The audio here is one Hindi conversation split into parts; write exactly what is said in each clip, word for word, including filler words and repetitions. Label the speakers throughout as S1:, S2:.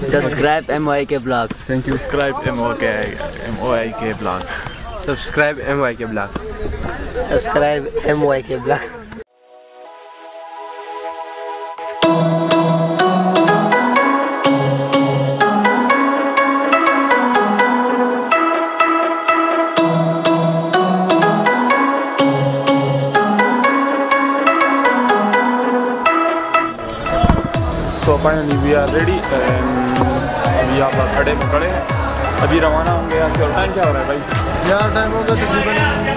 S1: Subscribe M Y K Blogs.
S2: Thank you. Subscribe M O K M O I K Blog.
S3: Subscribe M Y K Blog.
S1: Subscribe M Y K Blog.
S2: So finally we are ready and अभी यहाँ पर खड़े खड़े हैं, अभी रवाना होंगे यहाँ से। और टाइम क्या हो रहा है भाई?
S3: यार टाइम होगा तकरीबन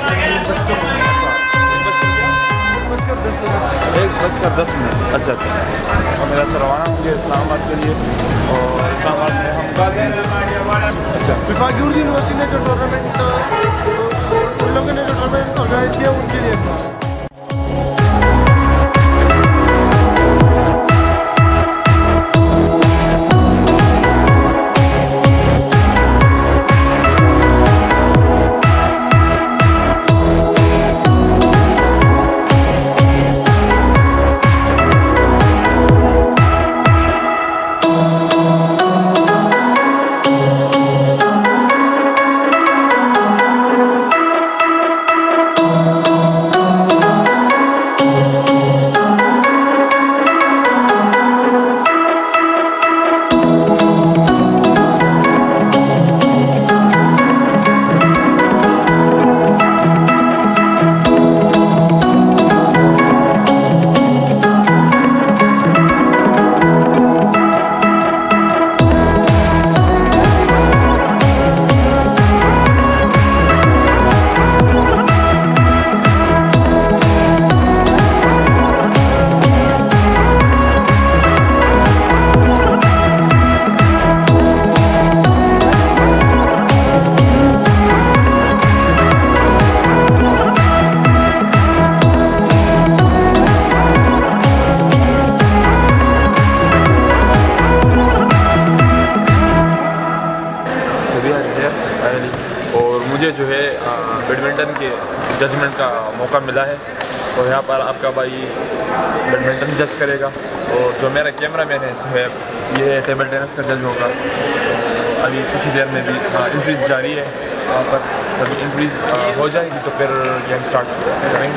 S2: एक बजकर दस मिनट। अच्छा अच्छा, और मेरा से रवाना होंगे इस्लामाबाद के लिए, और इस्लामाबाद में हम कल अच्छा
S3: विफाकी उर्दू यूनिवर्सिटी ने जो टूर्नामेंट उन लोगों ने जो टूर्नामेंट ऑर्गेनाइज किया उनके लिए था।
S2: और मुझे जो है बैडमिंटन के जजमेंट का मौका मिला है, तो यहाँ पर आपका भाई बैडमिंटन जज करेगा, और जो मेरा कैमरा मैन है है ये है टेबल टेनिस का जज होगा। तो अभी कुछ ही देर में भी इंट्रीज जारी है वहाँ पर, जब इंट्रीज हो जाएगी तो फिर गेम स्टार्ट करेंगे।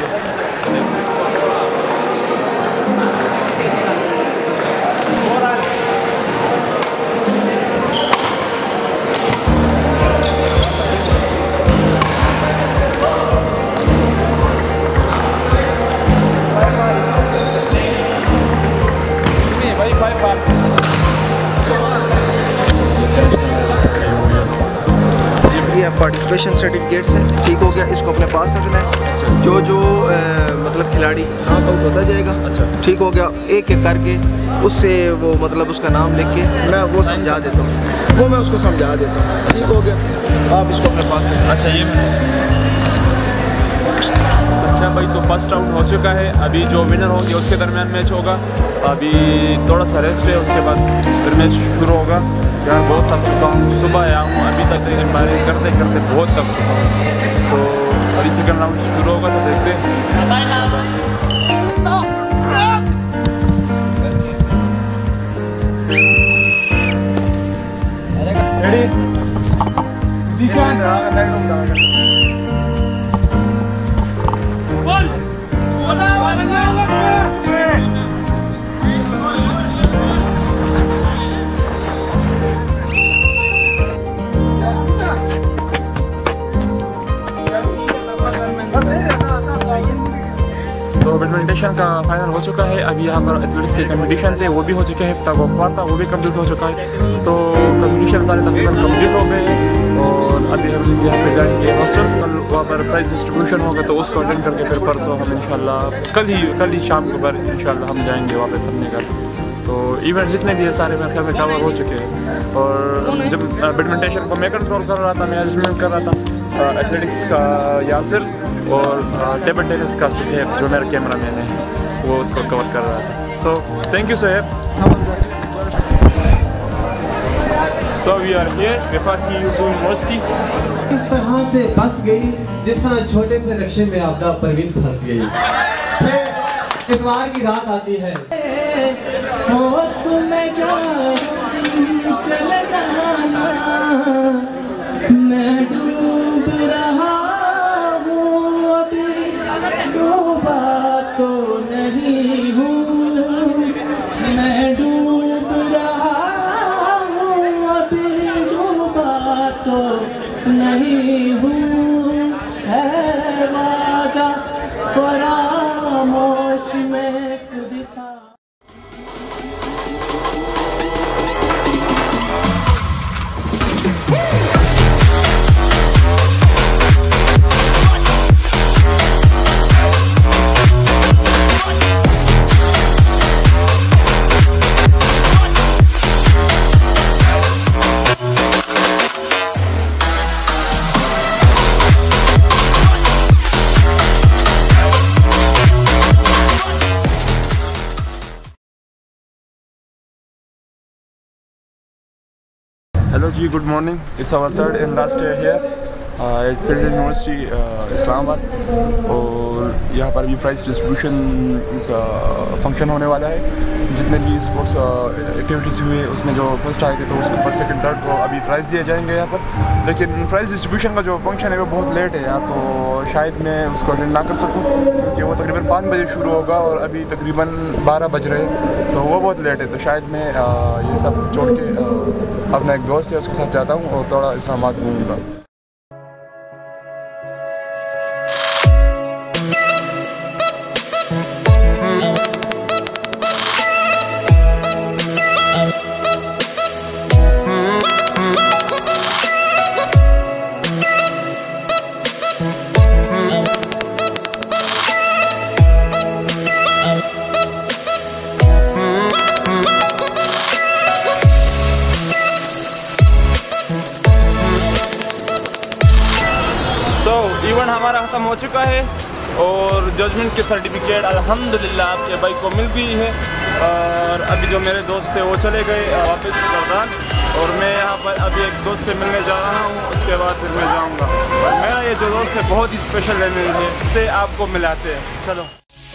S3: पार्टिसिपेशन सर्टिफिकेट्स हैं, ठीक हो गया, इसको अपने पास रखना है। अच्छा। जो जो ए, मतलब खिलाड़ी नॉक आउट होता जाएगा। अच्छा। ठीक हो गया, एक एक करके उससे वो मतलब उसका नाम लिख के मैं वो समझा देता हूँ, वो मैं उसको समझा देता हूँ। ठीक हो गया, आप इसको अपने पास रखें।
S2: अच्छा ये अच्छा भाई, तो फर्स्ट राउंड हो चुका है, अभी जो विनर होंगे उसके दरमियान मैच होगा। अभी थोड़ा सा रेस्ट है, उसके बाद फिर मैच शुरू होगा। यार बहुत थक चुका हूँ, सुबह आया हूँ, अभी तक बारे करते करते बहुत थक चुका हूँ। तो अभी सेकंड राउंड शुरू होगा तो देखते हैं। तो बैडमिंटन का फाइनल हो चुका है, अभी यहाँ पर एथलेटिक्स के कंपटीशन थे वो भी हो चुके हैं, टग ऑफ वार था वो भी कंप्लीट हो चुका है। तो कंपटीशन सारे तकरीबन कंप्लीट हो गए हैं, और अभी हम यहाँ से जाएंगे हॉस्टल, कल वहाँ पर प्राइज डिस्ट्रीब्यूशन होगा, तो उसको अटेंड करके फिर परसों हम इंशाल्लाह कल ही कल ही शाम को पर इंशाल्लाह हम जाएंगे वापस अपने घर। तो इवेंट जितने भी है सारे मेरे ख्याल में कवर हो चुके हैं। और जब बैडमिंटन को मैं कंट्रोल कर रहा था, मैनेजमेंट कर रहा था, एथलेटिक्स का यासिर और टेबल टेनिस का सुहेब जो मेरा कैमरा मैन है वो उसको कवर कर रहा था। So thank you Suhaib. So we are here Wafaqi Urdu university.
S4: इस तरह से बस गई जिस तरह छोटे से नक्शे में आपदा परवीन फंस गई। फिर इतवार की रात आती है, हो तुम्हें क्या
S5: तो नहीं हूँ, है वादा फरामोश में खुद सा।
S2: Hello ji, good morning. It's our third and last day here at Federal University Islamabad और यहाँ पर भी प्राइज डिस्ट्रीब्यूशन का फंक्शन होने वाला है। जितने भी स्पोर्ट्स एक्टिविटीज़ हुए उसमें जो फर्स्ट आए थे तो उसको फर्स्ट सेकंड थर्ड को अभी प्राइज़ दिए जाएंगे यहाँ पर। लेकिन प्राइज डिस्ट्रीब्यूशन का जो फंक्शन है वो बहुत लेट है यहाँ, तो शायद मैं उसको अटेंड ना कर सकूँ क्योंकि वो तकरीबन पाँच बजे शुरू होगा और अभी तकरीबन बारह बज रहे हैं, तो वो बहुत लेट है। तो शायद मैं ये सब छोड़ के अपना एक दोस्त है उसके साथ जाता हूँ और थोड़ा इस्लामाबाद घूमूँगा। इवेंट हमारा ख़त्म हो चुका है और जजमेंट के सर्टिफिकेट अल्हम्दुलिल्लाह आपके भाई को मिल गई है। और अभी जो मेरे दोस्त थे वो चले गए वापस जर्दान और मैं यहाँ पर अभी एक दोस्त से मिलने जा रहा हूँ, उसके बाद फिर मैं जाऊँगा। और मेरा ये जो दोस्त है बहुत ही स्पेशल है मेरे लिए, इससे आपको मिलाते हैं। चलो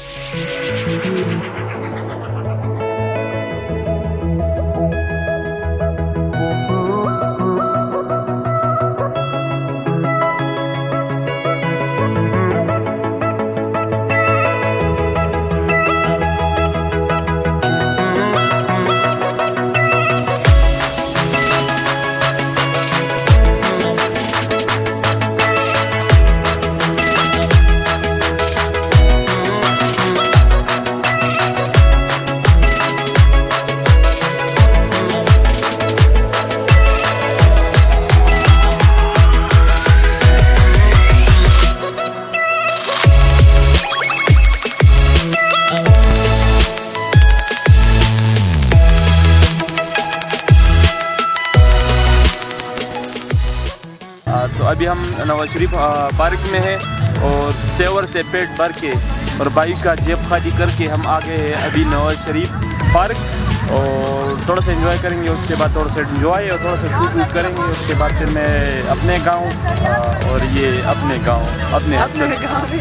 S2: तो अभी हम नवाज शरीफ पार्क में हैं और सेवर से पेट भर के और बाइक का जेब खाली करके हम आ गए हैं अभी नवाज शरीफ पार्क और थोड़ा सा एंजॉय करेंगे। उसके बाद थोड़ा सा एंजॉय और थोड़ा सा शूट वूट करेंगे। उसके बाद फिर मैं अपने गांव और ये अपने गांव अपने हॉस्टल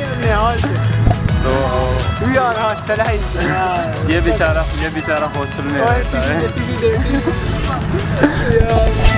S2: तो ये बेचारा ये बेचारा हॉस्टल में रहता है।